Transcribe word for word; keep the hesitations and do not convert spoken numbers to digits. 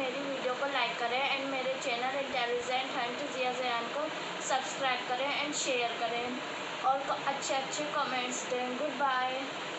मेरी वीडियो को लाइक करें एंड मेरे channel intelligent hunt Jiya Jayan को सब्सक्राइब करें एंड शेयर करें और अच्छे अच्छे कमेंट्स दें। Good bye.